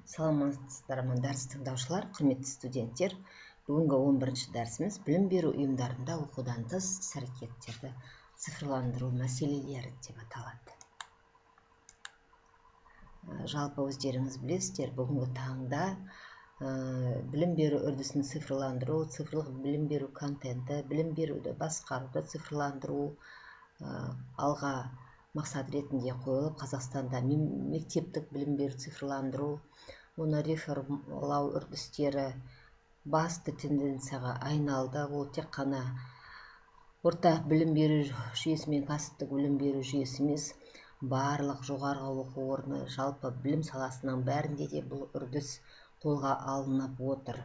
Саламатсыздар ма дәріс тыңдаушылар, құрметті студенттер. Бүгінгі 11-ші дәрісіміз білім беру ұйымдарында оқудан тыс іс-әрекеттерді цифрландыру мәселелері деп аталады. Жалпы өздеріңіз білесіздер, бүгінгі таңда білім беру үрдісін цифрландыру, цифрлық білім беру контенті, білім беруді басқаруды цифрландыру алға мақсат ретінде қойылып, Қазақстанда мектептік білім беру цифрландыру, оны реформалау үрдістері басты тенденцияға айналды. Ол тек қана орта білім беру жүйесі мен кәсіптік білім беру жүйесі емес, барлық жоғарғы оқу орны, жалпы білім саласының бәрінде де бұл үрдіс қолға алынып отыр.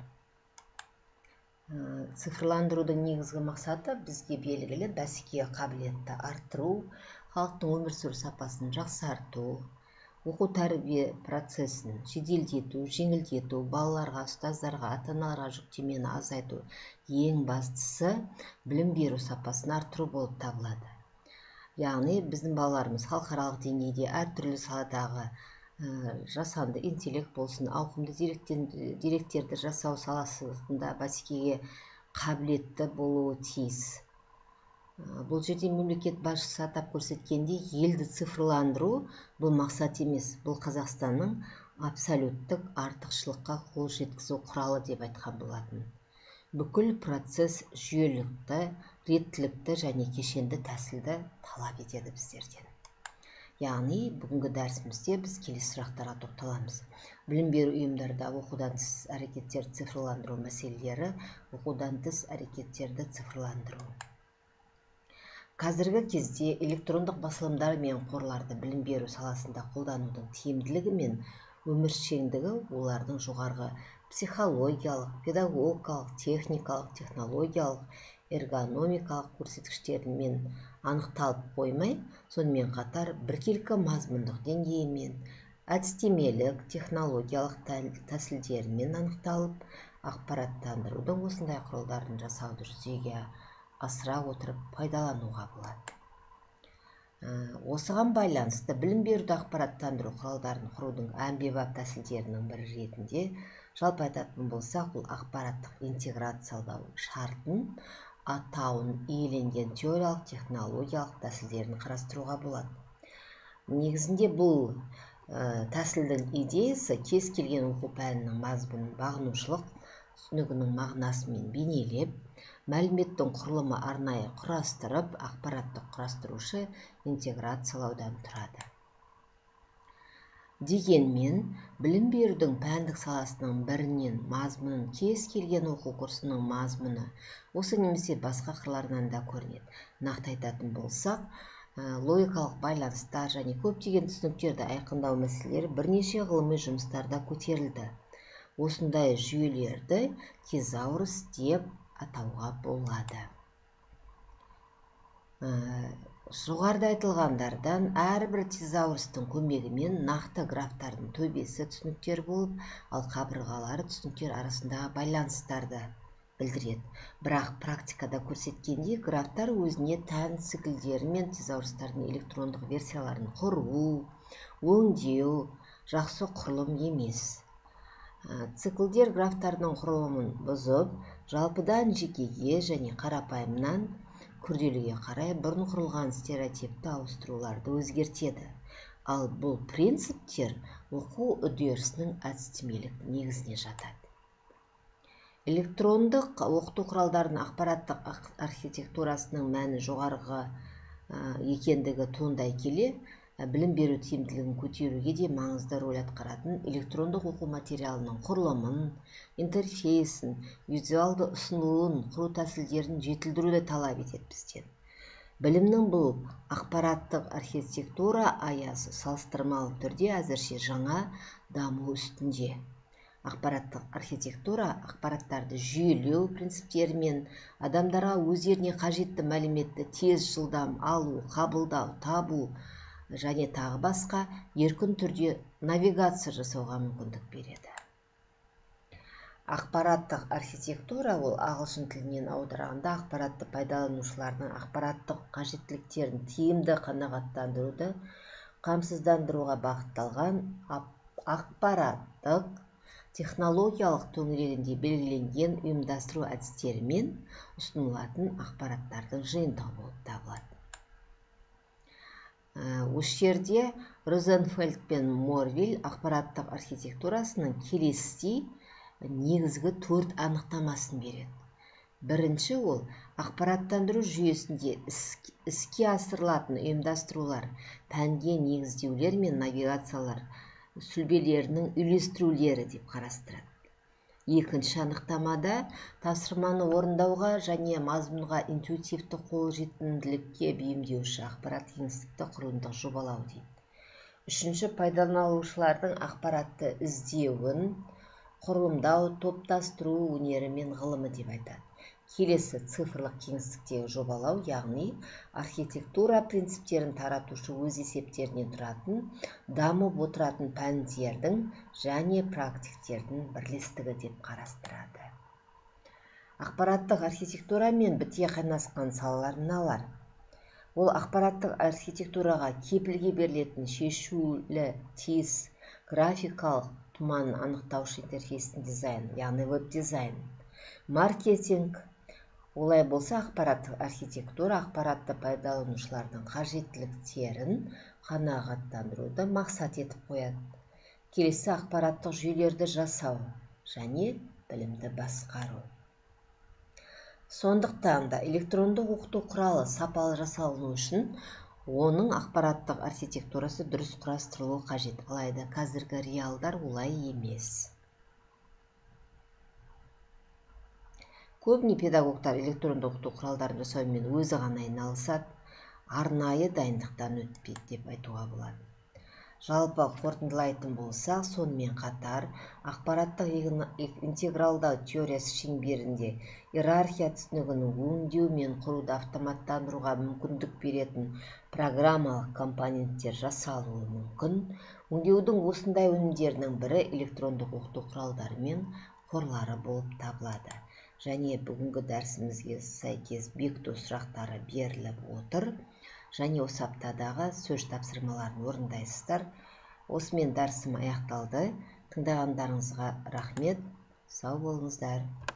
Цифрландырудың негізгі мақсаты бізге белгілі бәсекеге қабілетті арттыру, халықтың өмір сүру сапасын жақсарту, оқу тәрбие процесін жеделдету, жеңілдету, балаларға, ұстаздарға, ата-аналарға жүктемені азайту, ең бастысы білім беру сапасын арттыру болып табылады. Яғни біздің балаларымыз халықаралық деңгейде әртүрлі саладағы жасанды интеллект болсын, ауқымды деректерді жасау саласында бәсекеге қабілетті болуы тиіс. Бұл жерде мемлекет басшысы атап көрсеткендей, елді цифрландыру бұл мақсат емес, бұл Қазақстанның абсолюттік артықшылыққа қол жеткізу құралы деп айтқан болатын. Бүкіл процесс жүйелікті, реттілікті және кешенді тәсілді талап етеді біздерден. Яғни, бүгінгі дәрісімізде біз келесі сұрақтарға тоқталамыз. Білім беру ұйымдарда оқудан тыс әрекеттерді цифрландыру мәселелері, оқудан тыс әрекеттерді цифрландыру. Қазіргі кезде электрондық басылымдар мен қорларды білім беру саласында қолданудың тиімділігі мен өміршеңдігі олардың жоғарғы психологиялық, педагогикалық, техникалық, технологиялық, эргономикалық көрсеткіштерімен анықталып қоймай, сонымен қатар біркелкі мазмұндық деңгейімен, әдістемелік, технологиялық тәсілдерімен анықталып, ақпараттандырудың осындай құралдарын жасауды жүзеге асыра отырып пайдалануға болады. Осыған байланысты білім беруді ақпараттандыру құралдарын құрудың әмбебап тәсілдерінің бірі ретінде жалпы айтатын болсақ, бұл ақпараттық интеграциялау шартын атауын иеленген теориялық технологиялық тәсілдерін қарастыруға болады. Негізінде бұл тәсілдің идеясы кез келген оқу пәнінің мазмұнын бағынушылық түсінігінің мағынасымен бейнелеп, мәліметтің құрылымы арнайы құрастырып, ақпараттық құрастырушы интеграциялаудан тұрады. Дегенмен, білім берудің пәндік саласының бірінен мазмұнын кез келген оқу курсының мазмұны осы немесе басқа қырларынан да көрінеді. Нақты айтатын болсақ, логикалық байланыстар және көптеген түсініктерді айқындау мәселелері бірнеше ғылыми жұмыстарда көтерілді. Осындай жүйелерді тезаурус деп атауға болады. Жоғарыда айтылғандардан әрбір тезаурустың көмегімен нақты графтардың төбесі түсініктер болып, ал қабырғалары түсініктер арасындағы байланыстарды білдіреді. Бірақ практикада көрсеткендей, графтар өзіне тән циклдері мен тезаурустардың электрондық версияларын құру, өңдеу жақсы құрылым емес. Циклдер графтардың құрылымын бұзып, жалпыдан жекеге және қарапайымнан күрделіге қарай бұрын құрылған стереотипті ауыстыруларды өзгертеді. Ал бұл принциптер оқу үдерісінің әдістемелік негізіне жатады. Электрондық оқыту құралдарының ақпараттық архитектурасының мәні жоғарғы екендігі туындай келе, білім беру тиімділігін көтеруге де маңызды рөл атқаратын электрондық оқу материалының құрылымын, интерфейсін, визуалды ұсынылуын, құру тәсілдерін жетілдіруді талап етеді бізден. Білімнің бұл ақпараттық архитектура аясы салыстырмалы түрде әзірше жаңа даму үстінде. Ақпараттық архитектура ақпараттарды жүйелеу принциптерімен адамдарға өздеріне қажетті мәліметті тез, жылдам алу, қабылдау, табу және тағы басқа еркін түрде навигация жасауға мүмкіндік береді. Ақпараттық архитектура ол ағылшын тілінен аударғанда ақпаратты пайдаланушылардың ақпараттық қажеттіліктерін тиімді қанағаттандыруды қамсыздандыруға бағытталған ақпараттық технологиялық төңірегінде белгіленген ұйымдастыру әдістерімен ұсынылатын ақпараттардың жиынтығы болып табылады. Осы жерде Розенфельд пен Морвиль ақпараттық архитектурасының келесідей негізгі 4 анықтамасын береді. Бірінші ол ақпараттандыру жүйесінде іске асырылатын ұйымдастырулар, пәнге негіздеулер мен навигациялар сүлбелерінің үйлестірулері деп қарастырады. Екінші анықтамада тапсырманы орындауға және мазмұнға интуитивті қолжетімділікке бейімдеуші ақпарат кеңістікті құрылымдық жобалау дейді. Үшінші пайдаланушылардың ақпаратты іздеуін, құрылымдау, топтастыру өнері мен ғылымы деп айтады. Келесі цифрлық кеңістіктегі жобалау, яғни архитектура принциптерін таратушы өз есептерінен тұратын, дамып отыратын пәндердің және практиктердің бірлестігі деп қарастырады. Ақпараттық архитектурамен біте қайнасқан салалар мыналар. Ол ақпараттық архитектураға кепілге берілетін шешулі тиіс графикалық тұманын анықтаушы интерфейстің дизайны, яғни веб-дизайн, маркетинг. Олай болса, ақпараттық архитектура ақпаратты пайдаланушылардың қажеттіліктерін қанағаттандыруды мақсат етіп қояды. Келесі ақпараттық жүйелерді жасау және білімді басқару. Сондықтан да электрондық оқыту құралы сапалы жасалыну үшін оның ақпараттық архитектурасы дұрыс құрастырылуы қажет. Алайда қазіргі реалдар олай емес. Көбіне педагогтар электрондық оқыту құралдарын жасаумен өзі ғана айналысады, арнайы дайындықтан өтпейді деп айтуға болады. Жалпы қорытындылайтын болсақ, сонымен қатар ақпараттық интегралдау теориясы шеңберінде иерархия түсінігін өңдеу мен құруды автоматтандыруға мүмкіндік беретін программалық компоненттер жасалуы мүмкін. Өңдеудің осындай өнімдерінің бірі электрондық оқыту құралдары мен қорлары болып табылады. Және бүгінгі дәрісімізге сәйкес бекіту сұрақтары беріліп отыр. Және осы аптадағы сөз тапсырмаларын орындайсыздар. Осымен дәрісім аяқталды. Тыңдағандарыңызға рахмет. Сау болыңыздар.